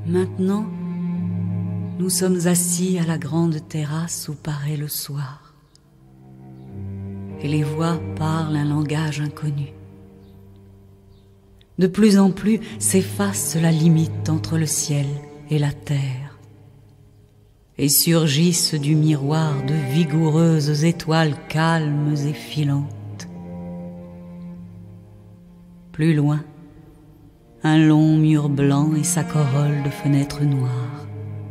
Maintenant, nous sommes assis à la grande terrasse où paraît le soir. Et les voix parlent un langage inconnu. De plus en plus s'efface la limite entre le ciel et la terre. Et surgissent du miroir de vigoureuses étoiles calmes et filantes. Plus loin, un long mur blanc et sa corolle de fenêtres noires.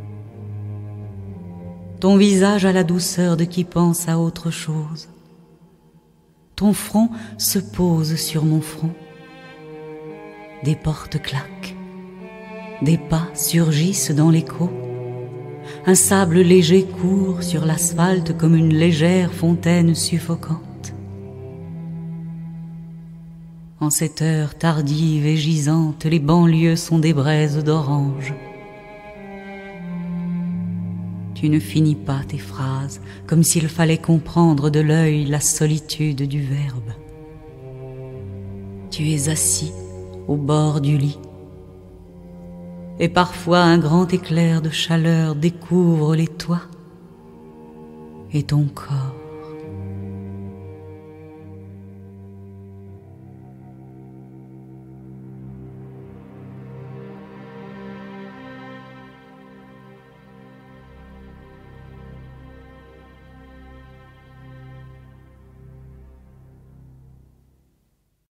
Ton visage a la douceur de qui pense à autre chose. Ton front se pose sur mon front. Des portes claquent, des pas surgissent dans l'écho. Un sable léger court sur l'asphalte comme une légère fontaine suffocante. En cette heure tardive et gisante, les banlieues sont des braises d'orange. Tu ne finis pas tes phrases, comme s'il fallait comprendre de l'œil la solitude du verbe. Tu es assis au bord du lit, et parfois un grand éclair de chaleur découvre les toits et ton corps.